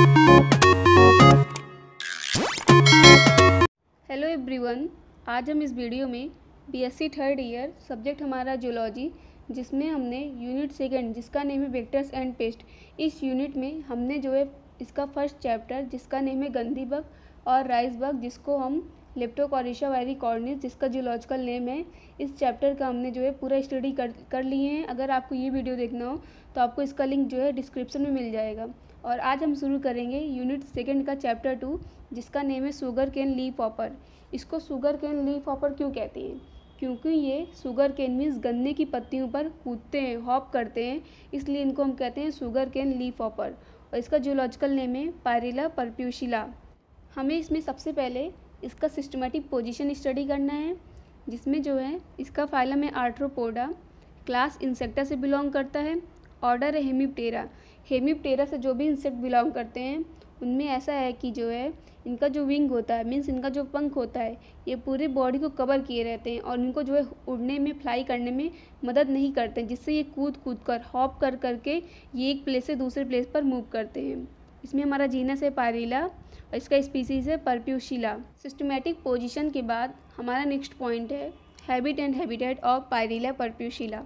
Hello everyone, आज हम इस वीडियो में बीएससी थर्ड ईयर सब्जेक्ट हमारा जूलॉजी, जिसमें हमने यूनिट सेकंड जिसका नेम है वेक्टर्स एंड पेस्ट। इस यूनिट में हमने जो है इसका फर्स्ट चैप्टर जिसका नेम है गंदी बग और राइस बग, जिसको हम लेप्टोकोरिशा वाइरिकॉर्निस जिसका जूलॉजिकल नेम है, इस चैप्टर का हमने जो है पूरा स्टडी कर लिए हैं। अगर आपको ये वीडियो देखना हो तो आपको इसका लिंक जो है डिस्क्रिप्शन में मिल जाएगा। और आज हम शुरू करेंगे यूनिट सेकंड का चैप्टर 2 जिसका नेम है शुगर केन लीफ हॉपर। इसको शुगर केन लीफ हॉपर क्यों कहते हैं? क्योंकि ये शुगर केन मीन्स गन्ने की पत्तियों पर कूदते हैं, हॉप करते हैं, इसलिए इनको हम कहते हैं शुगर केन लीफ हॉपर। और इसका जूलॉजिकल नेम है पायरिला परप्यूशिला। हमें इसमें सबसे पहले इसका सिस्टमेटिक पोजीशन स्टडी करना है, जिसमें जो है इसका फाइलम है आर्थ्रोपोडा, क्लास इंसेक्टा से बिलोंग करता है, ऑर्डर है हेमिप्टेरा। हेमिप्टेरा से जो भी इंसेक्ट बिलोंग करते हैं उनमें ऐसा है कि जो है इनका जो विंग होता है मीन्स इनका जो पंख होता है ये पूरे बॉडी को कवर किए रहते हैं और इनको जो है उड़ने में, फ्लाई करने में मदद नहीं करते हैं, जिससे ये कूद कूद कर, हॉप कर करके ये एक प्लेस से दूसरे प्लेस पर मूव करते हैं। इसमें हमारा जीनस है पायरिला और इसका स्पीसीज है परप्यूशिला। सिस्टमेटिक पोजीशन के बाद हमारा नेक्स्ट पॉइंट है habit and habitat of pyrilla perpusilla.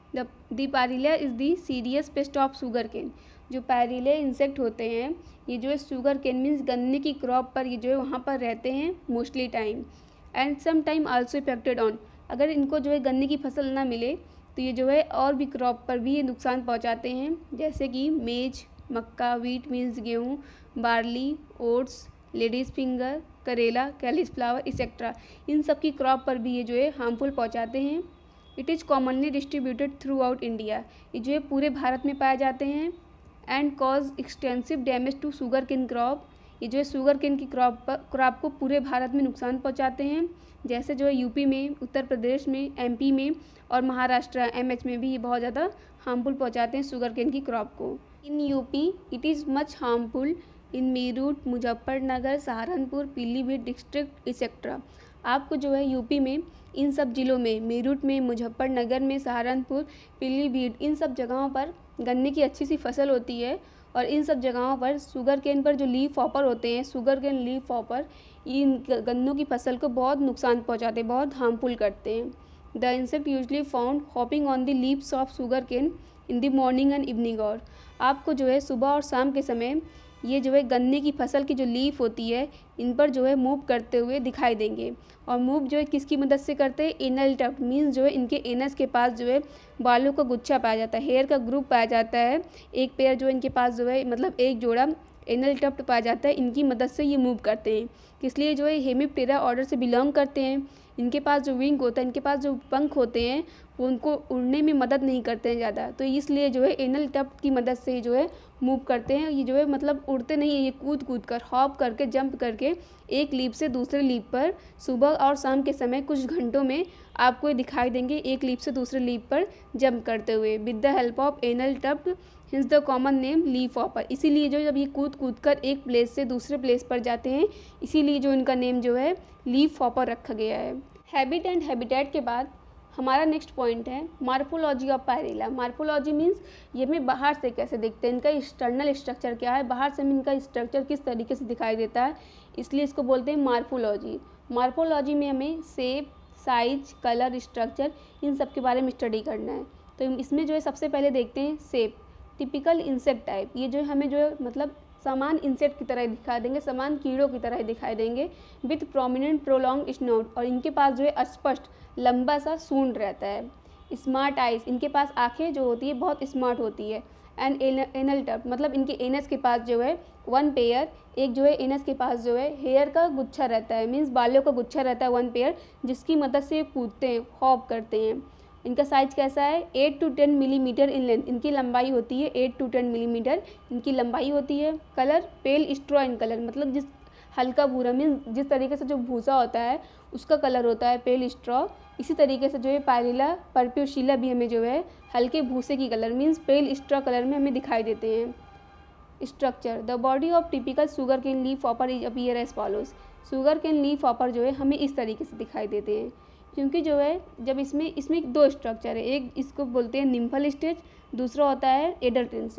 The pyrilla is the serious pest of sugar cane. जो पायरिले इंसेक्ट होते हैं ये जो है शुगर केन मीन्स गन्ने की क्रॉप पर ये जो है वहाँ पर रहते हैं mostly time, and some time also affected on. अगर इनको जो है गन्ने की फसल ना मिले तो ये जो है और भी क्रॉप पर भी ये नुकसान पहुँचाते हैं, जैसे कि मेज, मक्का, वीट मीन्स गेहूँ, बार्ली, ओट्स, लेडीज़ फिंगर, करेला, कैलीफ्लावर एक्सेट्रा। इन सब की क्रॉप पर भी ये जो है हार्मफुल पहुँचाते हैं। It is commonly distributed throughout India. ये जो है पूरे भारत में पाए जाते हैं। And cause extensive damage to sugar cane crop. ये जो है शुगर केन की क्रॉप को पूरे भारत में नुकसान पहुंचाते हैं, जैसे जो है यूपी में, उत्तर प्रदेश में, एमपी में और महाराष्ट्र एमएच में भी ये बहुत ज़्यादा हार्मफुल पहुंचाते हैं शुगर केन की क्रॉप को। In UP it is much harmful in Meerut, Muzaffarnagar, Saharanpur, Pilibhit district etcetera. आपको जो है यूपी में इन सब ज़िलों में, मेरठ में, मुजफ्फरनगर में, सहारनपुर, पीलीभीत, इन सब जगहों पर गन्ने की अच्छी सी फसल होती है और इन सब जगहों पर शुगर केन पर जो लीफ हॉपर होते हैं, शुगर केन लीफ हॉपर इन गन्नों की फसल को बहुत नुकसान पहुंचाते हैं, बहुत हार्मफुल करते हैं। The insect usually found hopping on the leaves of sugar cane in the morning and evening. और आपको जो है सुबह और शाम के समय ये जो है गन्ने की फसल की जो लीफ होती है इन पर जो है मूव करते हुए दिखाई देंगे। और मूव जो है किसकी मदद से करते हैं? एनल टफ्ट मीन्स जो है इनके एनस के पास जो है बालों का गुच्छा पाया जाता है, हेयर का ग्रुप पाया जाता है। एक पेयर जो इनके पास जो है मतलब एक जोड़ा एनल टफ्ट पाया जाता है, इनकी मदद से ये मूव करते हैं। इसलिए जो है हेमिप्टेरा ऑर्डर से बिलोंग करते हैं। इनके पास जो विंग होता है, इनके पास जो पंख होते हैं वो उनको उड़ने में मदद नहीं करते हैं ज़्यादा, तो इसलिए जो है एनल टफ्ट की मदद से जो है मूव करते हैं। ये जो है मतलब उड़ते नहीं है, ये कूद कूद कर, हॉप करके, जंप करके एक लीफ से दूसरे लीफ पर सुबह और शाम के समय कुछ घंटों में आपको ये दिखाई देंगे, एक लीफ से दूसरे लीफ पर जंप करते हुए with the help of anal tuft, hence the common name leaf hopper. इसीलिए जो जब ये कूद कूद कर एक प्लेस से दूसरे प्लेस पर जाते हैं, इसीलिए जो इनका नेम जो है लीफ हॉपर रखा गया है। हैबिट एंड हैबिटेट के बाद हमारा नेक्स्ट पॉइंट है morphology of pyrilla. Morphology means ये में बाहर से कैसे दिखते हैं, इनका एक्सटर्नल स्ट्रक्चर क्या है, बाहर से इनका स्ट्रक्चर किस तरीके से दिखाई देता है, इसलिए इसको बोलते हैं मार्फोलॉजी। मार्फोलॉजी में हमें शेप, साइज, कलर, स्ट्रक्चर इन सब के बारे में स्टडी करना है। तो इसमें जो है सबसे पहले देखते हैं शेप। टिपिकल इंसेक्ट टाइप, ये जो है हमें जो है मतलब समान इंसेक्ट की तरह दिखा देंगे, समान कीड़ों की तरह दिखाई देंगे विथ प्रोमिनेंट प्रोलॉन्ग स्नोट, और इनके पास जो है स्पष्ट लंबा सा सूंड रहता है। स्मार्ट आइज, इनके पास आंखें जो होती है बहुत स्मार्ट होती है। एंड एनल टफ्ट मतलब इनके एनस के पास जो है वन पेयर, एक जो है एनस के पास जो है हेयर का गुच्छा रहता है, मीन्स बालों का गुच्छा रहता है वन पेयर, जिसकी मदद से कूदते हैं, हॉप करते हैं। इनका साइज कैसा है? 8 to 10 मिलीमीटर इन लेंथ, इनकी लंबाई होती है 8 to 10 मिलीमीटर इनकी लंबाई होती है। Colour pale straw in colour, मतलब जिस हल्का भूरा मीन्स जिस तरीके से जो भूसा होता है उसका कलर होता है पेल स्ट्रॉ, इसी तरीके से जो है पायरिला परप्यूशिला भी हमें जो है हल्के भूसे की colour means pale straw colour में हमें दिखाई देते हैं। Structure, the body of typical sugar cane leaf hopper is appear as follows. Sugar cane leaf hopper जो है हमें इस तरीके से दिखाई देते हैं, क्योंकि जो है जब इसमें दो स्ट्रक्चर है, एक इसको बोलते हैं निम्फल स्टेज, दूसरा होता है एडल्ट इंसेक्ट।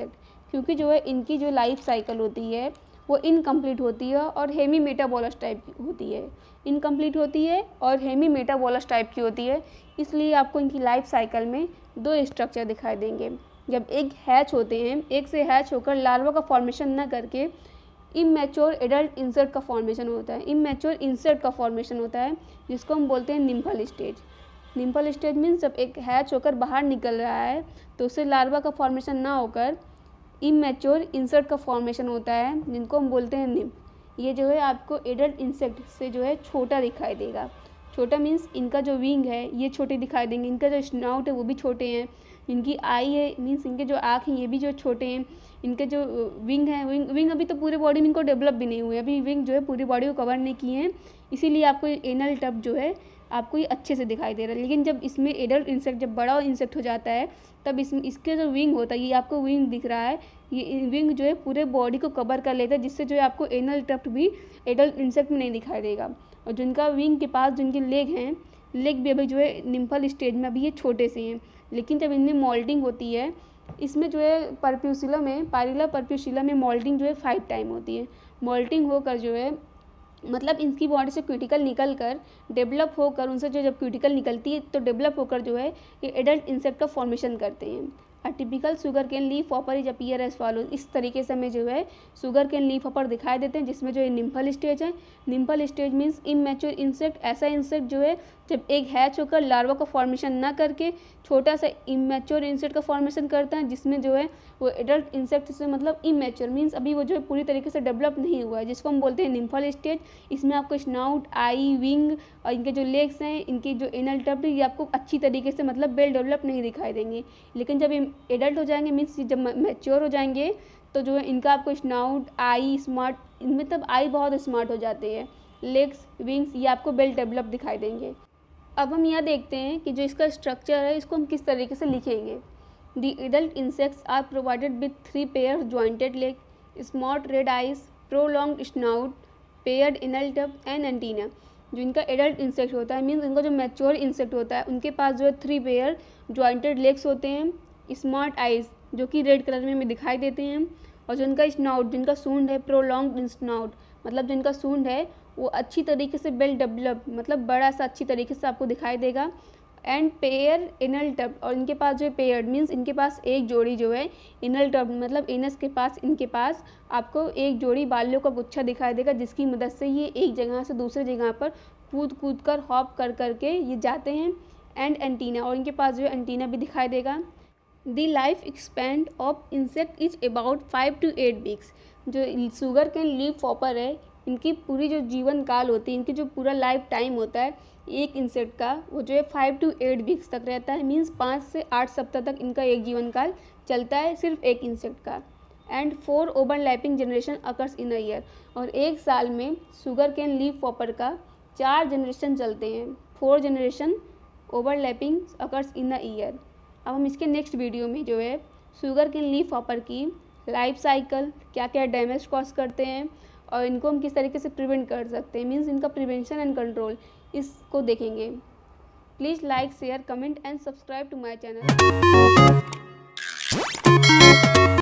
क्योंकि जो है इनकी जो लाइफ साइकिल होती है वो इनकम्प्लीट होती है और हेमी मेटाबोलस टाइप की होती है, इनकम्प्लीट होती है और हेमी मेटाबोलस टाइप की होती है। इसलिए आपको इनकी लाइफ साइकिल में दो स्ट्रक्चर दिखाई देंगे। जब एग हैच होते हैं, एग से हैच होकर लार्वा का फॉर्मेशन न करके इमैच्योर एडल्ट इंसेक्ट का फॉर्मेशन होता है, इमैच्योर इंसेक्ट का फॉर्मेशन होता है, जिसको हम बोलते हैं nymphal stage. Nymphal stage means जब एक हैच होकर बाहर निकल रहा है तो उससे लार्वा का फॉर्मेशन ना होकर इमैच्योर इंसेक्ट का फॉर्मेशन होता है, जिनको हम बोलते हैं निम्फ। ये जो है आपको एडल्ट इंसेक्ट से जो है छोटा दिखाई देगा। छोटा मीन्स इनका जो विंग है ये छोटे दिखाई देंगे, इनका जो स्नाउट है वो भी छोटे हैं, इनकी आई है मीन्स इनके जो आँख हैं ये भी जो छोटे हैं, इनके जो विंग है विंग अभी तो पूरे बॉडी में इनको डेवलप भी नहीं हुए, अभी विंग जो है पूरी बॉडी को कवर नहीं किए हैं, इसीलिए आपको एनल टब जो है आपको ये अच्छे से दिखाई दे रहा है। लेकिन जब इसमें एडल्ट इंसेक्ट जब बड़ा इंसेक्ट हो जाता है तब इसके जो विंग होता है, ये आपको विंग दिख रहा है, ये विंग जो है पूरे बॉडी को कवर कर लेता है, जिससे जो है आपको एनल टफ्ट भी एडल्ट इंसेक्ट में नहीं दिखाई देगा। और जिनका विंग के पास जिनके लेग हैं, लेग भी अभी जो है निम्फल स्टेज में अभी ये छोटे से हैं। लेकिन जब इनमें मोल्डिंग होती है, इसमें जो है परप्यूसिला में पायरिला परप्यूसिला में मोल्डिंग जो है 5 टाइम होती है। मोल्टिंग होकर जो है मतलब इनकी बॉडी से क्यूटिकल निकल कर डेवलप होकर उनसे जो जब क्यूटिकल निकलती है तो डेवलप होकर जो है ये एडल्ट इंसेक्ट का फॉर्मेशन करते हैं। A typical sugar cane leaf hopper is appear as follow. इस तरीके से हमें जो है शुगर केन लीफ हॉपर दिखाई देते हैं, जिसमें जो है निम्फल स्टेज है। Nymphal stage means immature insect, ऐसा इंसेक्ट जो है जब एक हैच होकर लार्वा का फॉर्मेशन ना करके छोटा सा इमैच्योर इंसेक्ट का फॉर्मेशन करता है, जिसमें जो है वो एडल्ट इंसेक्ट से मतलब इमैच्योर मीन्स अभी वो जो है पूरी तरीके से डेवलप नहीं हुआ है, जिसको हम बोलते हैं निम्फल स्टेज। इसमें आपको स्नाउट, आई, विंग और इनके जो लेग्स हैं, इनकी जो एनल टब ये आपको अच्छी तरीके से मतलब वेल डेवलप नहीं दिखाई देंगे। लेकिन जब ये एडल्ट हो जाएंगे मीन्स जब मैच्योर हो जाएंगे तो जो है इनका आपको स्नाउट, आई स्मार्ट, इनमें तब आई बहुत स्मार्ट हो जाते हैं, लेग्स, विंग्स ये आपको वेल डेवलप दिखाई देंगे। अब हम यहाँ देखते हैं कि जो इसका स्ट्रक्चर है इसको हम किस तरीके से लिखेंगे। The adult insects are provided with 3 pair jointed leg, small red eyes, prolong snout, paired anal tuft and antenna. जो इनका एडल्ट इंसेक्ट होता है मीन्स इनका जो मैच्योर इंसेक्ट होता है उनके पास जो है 3 पेयर जॉइंटेड लेग्स होते हैं, स्मार्ट आइज जो कि रेड कलर में हमें दिखाई देते हैं, और जो इनका स्नाउट, जिनका सूंड है प्रोलॉन्ग स्नाउट, मतलब जो इनका सूंड है वो अच्छी तरीके से वेल डेवलप मतलब बड़ा सा अच्छी तरीके से आपको दिखाई देगा। एंड पेयर एनल टब, और इनके पास जो है पेयर्ड मीन्स इनके पास एक जोड़ी जो है एनल टब मतलब एनस के पास इनके पास आपको एक जोड़ी बालों का गुच्छा दिखाई देगा, जिसकी मदद से ये एक जगह से दूसरे जगह पर कूद कूद कर हॉप कर करके ये जाते हैं। एंड एंटीना, और इनके पास जो है एंटीना भी दिखाई देगा। The life expand of insect is about 5 to 8 weeks. जो शुगर कैन लीफ हॉपर है इनकी पूरी जो जीवन काल होती है, इनकी जो पूरा लाइफ टाइम होता है एक इंसेक्ट का, वो जो है 5 to 8 वीक्स तक रहता है, मीन्स 5 से 8 सप्ताह तक इनका एक जीवन काल चलता है सिर्फ एक इंसेक्ट का। And 4 overlapping generation occurs in a year, और एक साल में शुगर कैन लीफ हॉपर का 4 जनरेशन चलते हैं, 4 generation overlapping occurs in a year. अब हम इसके नेक्स्ट वीडियो में जो है शुगर कैन लीफ हॉपर की लाइफ साइकिल, क्या क्या डैमेज कॉज करते हैं और इनको हम किस तरीके से प्रिवेंट कर सकते हैं, मीन्स इनका प्रिवेंशन एंड कंट्रोल, इसको देखेंगे। Please like, share, comment and subscribe to my channel.